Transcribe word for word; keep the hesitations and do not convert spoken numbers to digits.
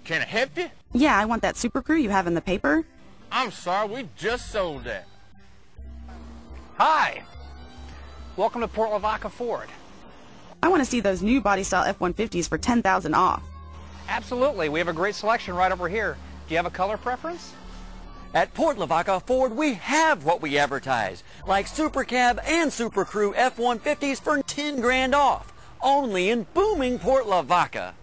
Can I help you? Yeah, I want that Super Crew you have in the paper. I'm sorry, we just sold that. Hi. Welcome to Port Lavaca Ford. I want to see those new body-style F one fifties for ten thousand dollars off. Absolutely. We have a great selection right over here. Do you have a color preference? At Port Lavaca Ford, we have what we advertise, like Super Cab and Super Crew F one fifties for ten grand off, only in booming Port Lavaca.